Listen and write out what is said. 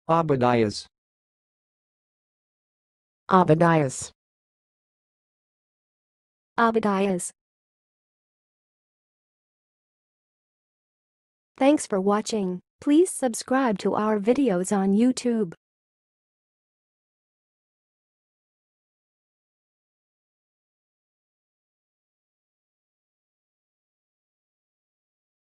Obadiahs. Obadiahs. Obadiahs. Thanks for watching. Please subscribe to our videos on YouTube.